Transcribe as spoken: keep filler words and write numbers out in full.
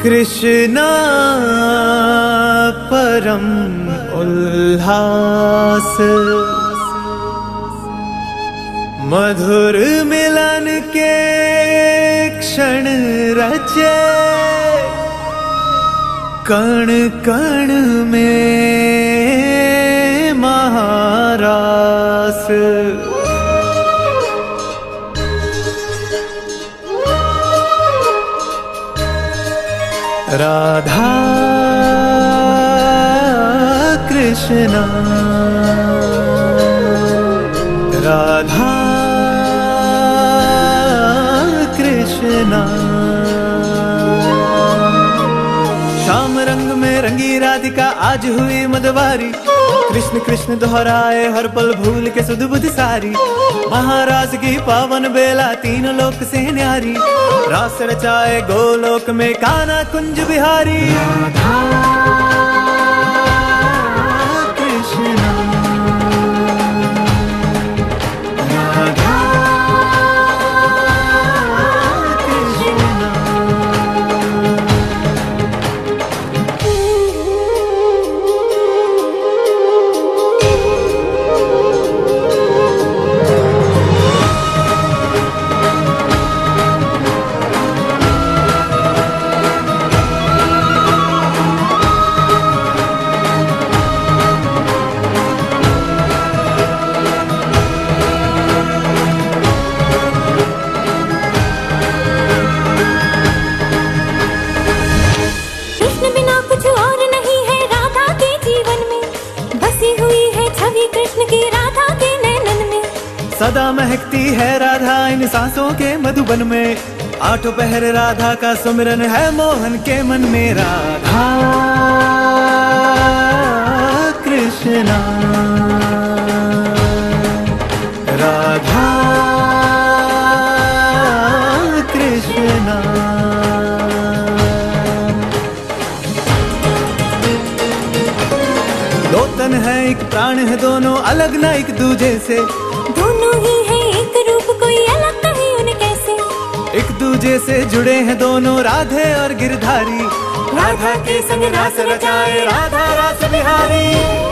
कृष्णा परम उल्लास, मधुर मिलन के क्षण रचे, कण कण में महारास। राधा कृष्णा, राधा कृष्णा। श्याम रंग में रंगी राधिका आज हुई मदवारी, कृष्ण कृष्ण दोहराए हर पल भूल के सुध बुध सारी। महाराज की पावन बेला तीन लोक से न्यारी, रास रचाए गोलोक में कान्हा कुंज बिहारी। राधा कृष्णा, राधा सदा महकती है राधा इन सांसों के मधुबन में। आठों पहर राधा का सुमिरन है मोहन के मन में। राधा कृष्णा, राधा कृष्णा। दो तन है एक प्राण है, दोनों अलग ना एक दूजे से। दोनों ही है एक रूप, कोई अलग नहीं उन्हें कैसे। एक दूजे से जुड़े हैं दोनों राधे और गिरधारी। राधा के संग रास रचाए राधा रास बिहारी।